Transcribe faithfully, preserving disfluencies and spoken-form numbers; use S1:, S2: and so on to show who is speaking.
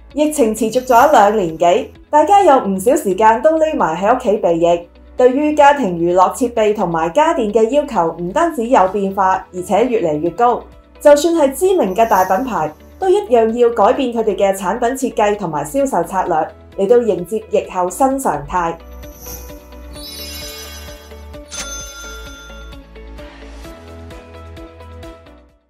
S1: 疫情持續咗兩年幾，大家有唔少時間都匿埋喺屋企避疫。對於家庭娛樂設備同埋家電嘅要求，唔單止有變化，而且越嚟越高。就算係知名嘅大品牌，都一樣要改變佢哋嘅產品設計同埋銷售策略，嚟到迎接疫後新常態。